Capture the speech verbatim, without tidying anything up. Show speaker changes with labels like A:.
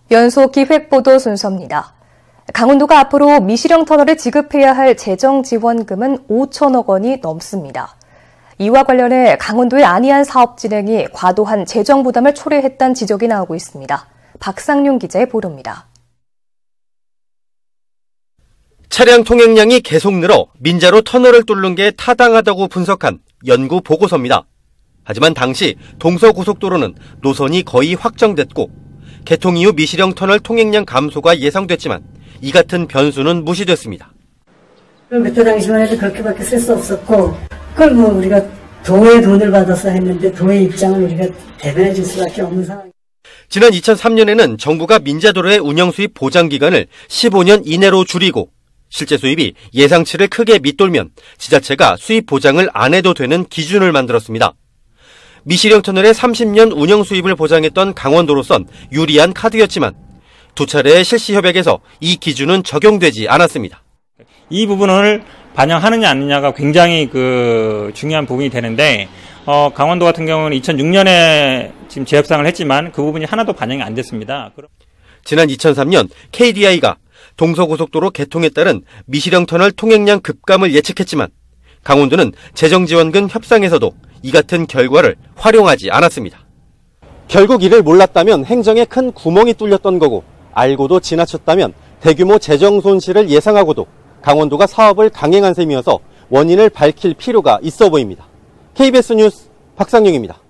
A: 연속 기획보도 순서입니다. 강원도가 앞으로 미시령 터널을 지급해야 할 재정 지원금은 오천억 원이 넘습니다. 이와 관련해 강원도의 안이한 사업 진행이 과도한 재정 부담을 초래했다는 지적이 나오고 있습니다. 박상윤 기자의 보도입니다.
B: 차량 통행량이 계속 늘어 민자로 터널을 뚫는 게 타당하다고 분석한 연구 보고서입니다. 하지만 당시 동서고속도로는 노선이 거의 확정됐고 개통 이후 미시령 터널 통행량 감소가 예상됐지만 이 같은 변수는 무시됐습니다.
C: 그때 당시만 해도 그렇게밖에 쓸 수 없었고 그걸 뭐 우리가 도의 돈을 받아서 했는데 도의 입장을 우리가 대변해 줄 수밖에 없는 상황.
B: 지난 이천삼 년에는 정부가 민자도로의 운영 수입 보장 기간을 십오 년 이내로 줄이고 실제 수입이 예상치를 크게 밑돌면 지자체가 수입 보장을 안 해도 되는 기준을 만들었습니다. 미시령 터널의 삼십 년 운영 수입을 보장했던 강원도로선 유리한 카드였지만 두 차례의 실시 협약에서 이 기준은 적용되지 않았습니다.
D: 이 부분을 반영하느냐 아니냐가 굉장히 그 중요한 부분이 되는데 어, 강원도 같은 경우는 이천육 년에 지금 재협상을 했지만 그 부분이 하나도 반영이 안 됐습니다.
B: 지난 이천삼 년 케이디아이가 동서고속도로 개통에 따른 미시령 터널 통행량 급감을 예측했지만 강원도는 재정지원금 협상에서도 이 같은 결과를 활용하지 않았습니다. 결국 이를 몰랐다면 행정에 큰 구멍이 뚫렸던 거고 알고도 지나쳤다면 대규모 재정 손실을 예상하고도 강원도가 사업을 강행한 셈이어서 원인을 밝힐 필요가 있어 보입니다. 케이비에스 뉴스 박상용입니다.